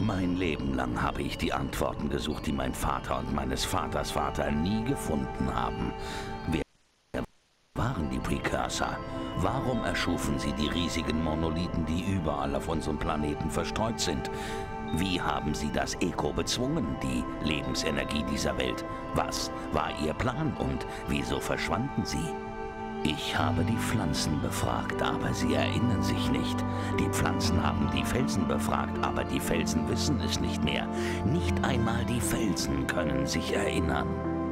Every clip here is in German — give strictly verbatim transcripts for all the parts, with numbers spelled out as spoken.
Mein Leben lang habe ich die Antworten gesucht, die mein Vater und meines Vaters Vater nie gefunden haben. Wer waren die Precursor? Warum erschufen sie die riesigen Monolithen, die überall auf unserem Planeten verstreut sind? Wie haben sie das Echo bezwungen, die Lebensenergie dieser Welt? Was war ihr Plan und wieso verschwanden sie? Ich habe die Pflanzen befragt, aber sie erinnern sich nicht. Die Pflanzen haben die Felsen befragt, aber die Felsen wissen es nicht mehr. Nicht einmal die Felsen können sich erinnern.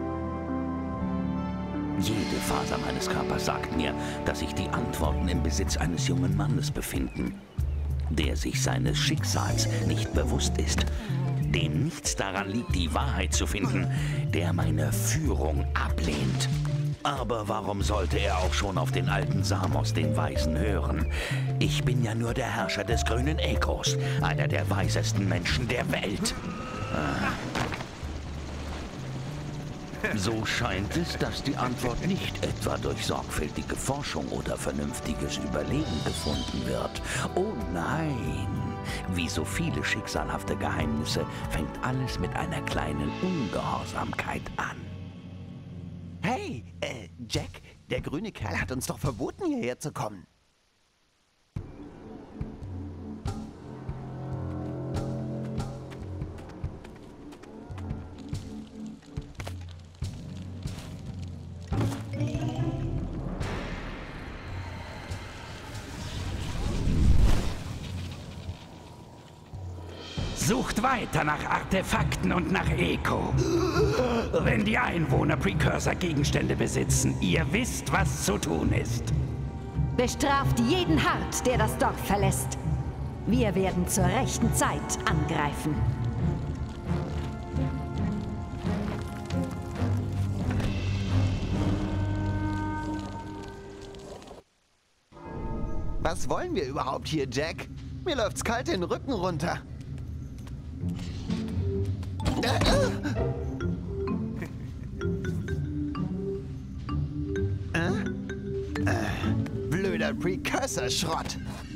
Jede Faser meines Körpers sagt mir, dass sich die Antworten im Besitz eines jungen Mannes befinden, der sich seines Schicksals nicht bewusst ist, dem nichts daran liegt, die Wahrheit zu finden, der meine Führung ablehnt. Aber warum sollte er auch schon auf den alten Samos, den Weisen, hören? Ich bin ja nur der Herrscher des grünen Echos, einer der weisesten Menschen der Welt. So scheint es, dass die Antwort nicht etwa durch sorgfältige Forschung oder vernünftiges Überlegen gefunden wird. Oh nein! Wie so viele schicksalhafte Geheimnisse fängt alles mit einer kleinen Ungehorsamkeit an. Hey, äh, Jack, der grüne Kerl hat uns doch verboten, hierher zu kommen. Sucht weiter nach Artefakten und nach Echo. Wenn die Einwohner Precursor-Gegenstände besitzen, ihr wisst, was zu tun ist. Bestraft jeden hart, der das Dorf verlässt. Wir werden zur rechten Zeit angreifen. Was wollen wir überhaupt hier, Jack? Mir läuft's kalt den Rücken runter. Äh? Äh, blöder Precursor-Schrott.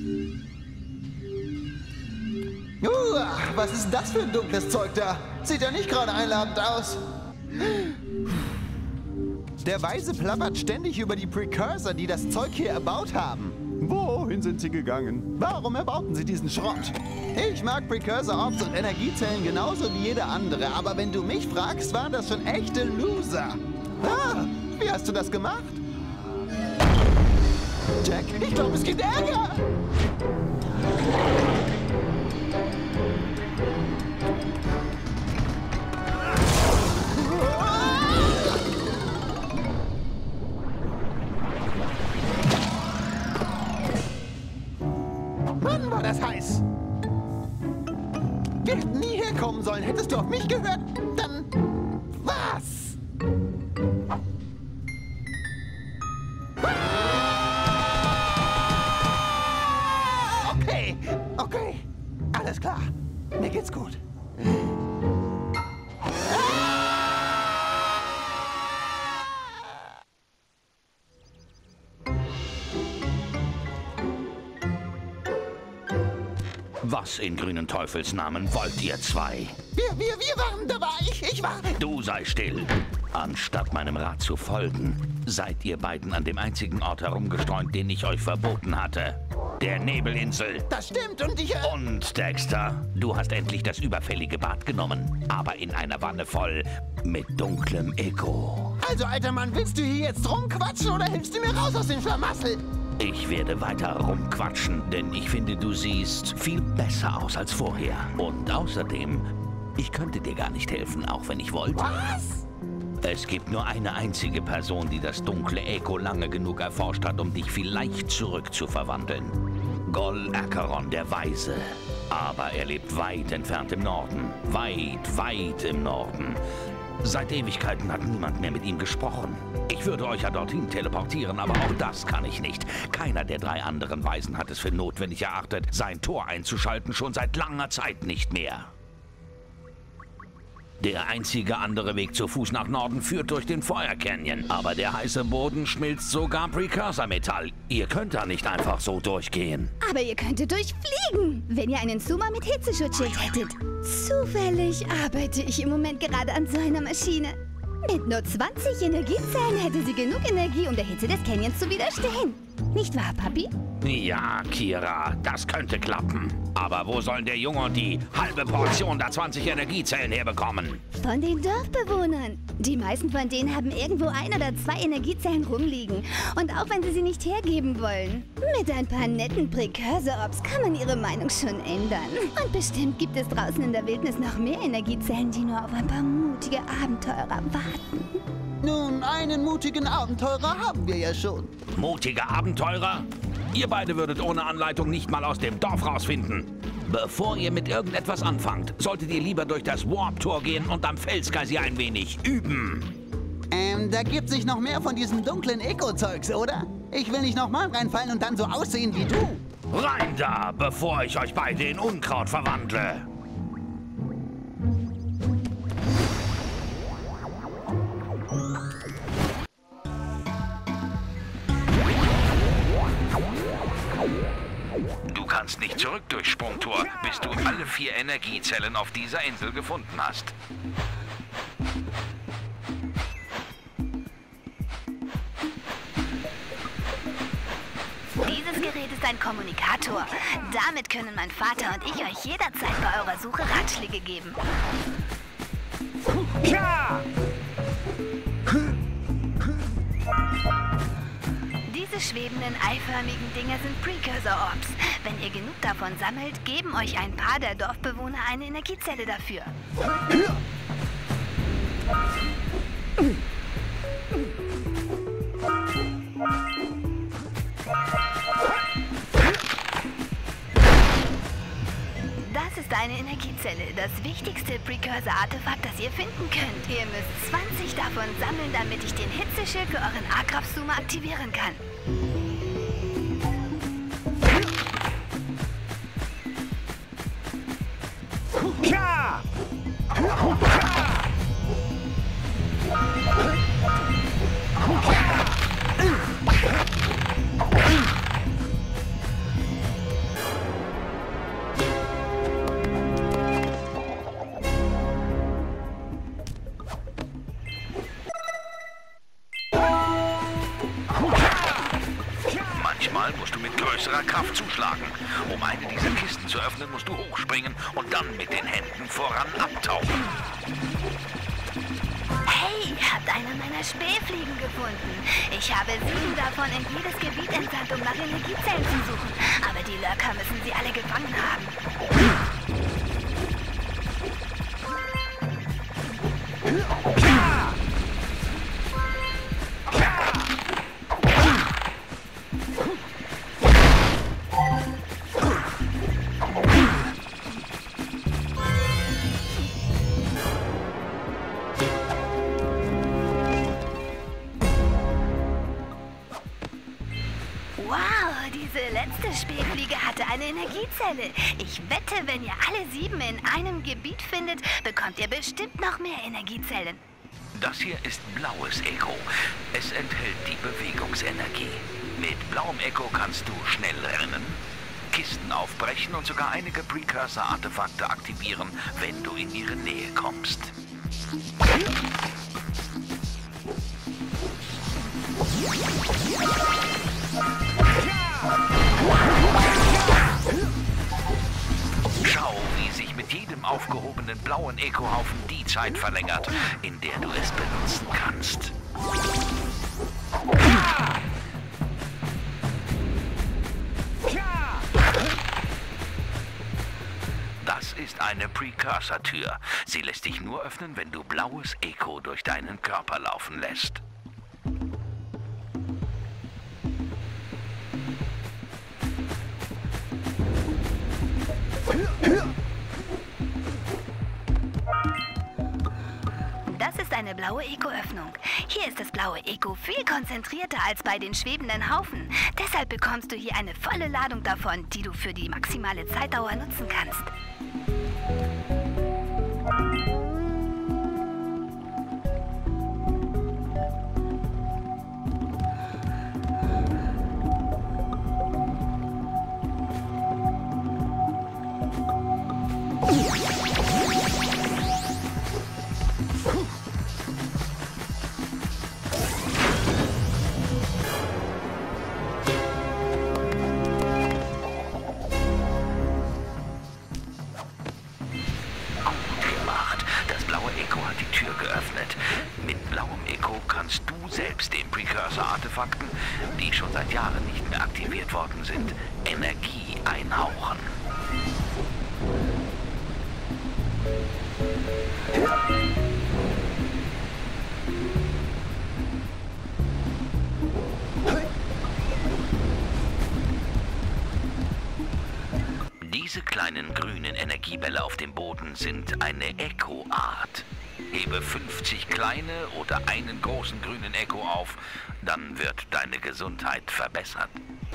Uh, was ist das für ein dunkles Zeug da? Sieht ja nicht gerade einladend aus. Der Weise plappert ständig über die Precursor, die das Zeug hier erbaut haben. Wohin sind sie gegangen? Warum erbauten sie diesen Schrott? Ich mag Precursor-Orbs und Energiezellen genauso wie jeder andere, aber wenn du mich fragst, waren das schon echte Loser. Ah, wie hast du das gemacht? Jack, ich glaube, es gibt Ärger! Mann, war das heiß! Wir hätten nie herkommen sollen. Hättest du auf mich gehört, dann... was? Okay, okay. Alles klar. Mir geht's gut. Was in grünen Teufelsnamen wollt ihr zwei? Wir, wir, wir waren dabei. Ich, ich war... Du sei still. Anstatt meinem Rat zu folgen, seid ihr beiden an dem einzigen Ort herumgestreunt, den ich euch verboten hatte. Der Nebelinsel. Das stimmt und ich... Äh Und, Dexter, du hast endlich das überfällige Bad genommen. Aber in einer Wanne voll mit dunklem Echo. Also, alter Mann, willst du hier jetzt rumquatschen oder hilfst du mir raus aus dem Schlamassel? Ich werde weiter rumquatschen, denn ich finde, du siehst viel besser aus als vorher. Und außerdem, ich könnte dir gar nicht helfen, auch wenn ich wollte. Was? Es gibt nur eine einzige Person, die das dunkle Echo lange genug erforscht hat, um dich vielleicht zurückzuverwandeln. Gol Acheron, der Weise. Aber er lebt weit entfernt im Norden. Weit, weit im Norden. Seit Ewigkeiten hat niemand mehr mit ihm gesprochen. Ich würde euch ja dorthin teleportieren, aber auch das kann ich nicht. Keiner der drei anderen Weisen hat es für notwendig erachtet, sein Tor einzuschalten, schon seit langer Zeit nicht mehr. Der einzige andere Weg zu Fuß nach Norden führt durch den Feuer Canyon. Aber der heiße Boden schmilzt sogar Precursor-Metall. Ihr könnt da nicht einfach so durchgehen. Aber ihr könntet durchfliegen, wenn ihr einen Zuma mit Hitzeschutzschild hättet. Zufällig arbeite ich im Moment gerade an so einer Maschine. Mit nur zwanzig Energiezellen hätte sie genug Energie, um der Hitze des Canyons zu widerstehen. Nicht wahr, Papi? Ja, Kira, das könnte klappen. Aber wo sollen der Junge und die halbe Portion der zwanzig Energiezellen herbekommen? Von den Dorfbewohnern. Die meisten von denen haben irgendwo ein oder zwei Energiezellen rumliegen. Und auch wenn sie sie nicht hergeben wollen. Mit ein paar netten Precursor-Ops kann man ihre Meinung schon ändern. Und bestimmt gibt es draußen in der Wildnis noch mehr Energiezellen, die nur auf ein paar mutige Abenteurer warten. Nun, einen mutigen Abenteurer haben wir ja schon. Mutige Abenteurer? Ihr beide würdet ohne Anleitung nicht mal aus dem Dorf rausfinden. Bevor ihr mit irgendetwas anfangt, solltet ihr lieber durch das Warp-Tor gehen und am Felsgeysir ein wenig üben. Ähm, da gibt sich noch mehr von diesem dunklen Eco-Zeugs, oder? Ich will nicht nochmal reinfallen und dann so aussehen wie du. Rein da, bevor ich euch beide in Unkraut verwandle. Du kannst nicht zurück durchs Sprungtor, bis du alle vier Energiezellen auf dieser Insel gefunden hast. Dieses Gerät ist ein Kommunikator. Damit können mein Vater und ich euch jederzeit bei eurer Suche Ratschläge geben. Ja! Diese schwebenden, eiförmigen Dinger sind Precursor-Orbs. Wenn ihr genug davon sammelt, geben euch ein paar der Dorfbewohner eine Energiezelle dafür. Das ist eine Energiezelle, das wichtigste Precursor-Artefakt, das ihr finden könnt. Ihr müsst zwanzig davon sammeln, damit ich den Hitzeschild für euren Akraf-Zuma aktivieren kann. Ja! Manchmal musst du mit größerer Kraft zuschlagen. Um eine dieser Kisten zu öffnen, musst du hochspringen und dann mit den Händen voran abtauchen. Hey, ihr habt eine meiner Spähfliegen gefunden. Ich habe sieben davon in jedes Gebiet entsandt, um nach Energiezellen zu suchen. Aber die Lurker müssen sie alle gefangen haben. Wow, diese letzte Spähfliege hatte eine Energiezelle. Ich wette, wenn ihr alle sieben in einem Gebiet findet, bekommt ihr bestimmt noch mehr Energiezellen. Das hier ist blaues Echo. Es enthält die Bewegungsenergie. Mit blauem Echo kannst du schnell rennen, Kisten aufbrechen und sogar einige Precursor-Artefakte aktivieren, wenn du in ihre Nähe kommst. Schau, wie sich mit jedem aufgehobenen blauen Echo-Haufen die Zeit verlängert, in der du es benutzen kannst. Das ist eine Precursor-Tür. Sie lässt dich nur öffnen, wenn du blaues Echo durch deinen Körper laufen lässt. Das ist eine blaue Eco-Öffnung. Hier ist das blaue Eco viel konzentrierter als bei den schwebenden Haufen. Deshalb bekommst du hier eine volle Ladung davon, die du für die maximale Zeitdauer nutzen kannst. selbst den Precursor-Artefakten, die schon seit Jahren nicht mehr aktiviert worden sind, Energie einhauchen. Diese kleinen grünen Energiebälle auf dem Boden sind eine Echo-Art. Hebe fünfzig kleine oder einen großen grünen Echo auf, dann wird deine Gesundheit verbessert.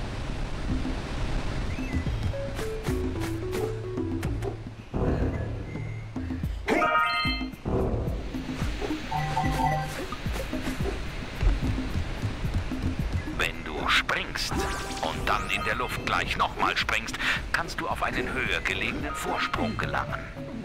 Wenn du springst und dann in der Luft gleich nochmal springst, kannst du auf einen höher gelegenen Vorsprung gelangen.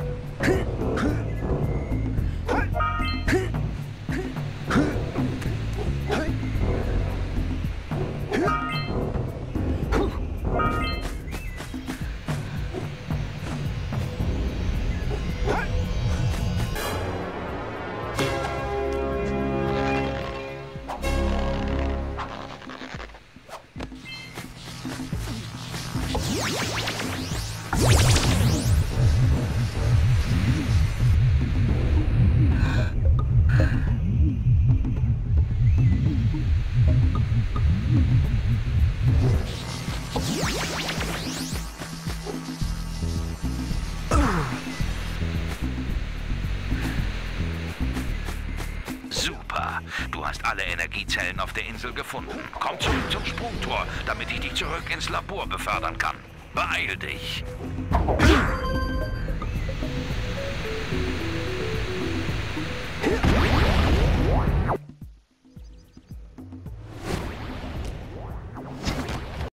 Super, du hast alle Energiezellen auf der Insel gefunden. Komm zurück zum Sprungtor, damit ich dich zurück ins Labor befördern kann. Beeil dich!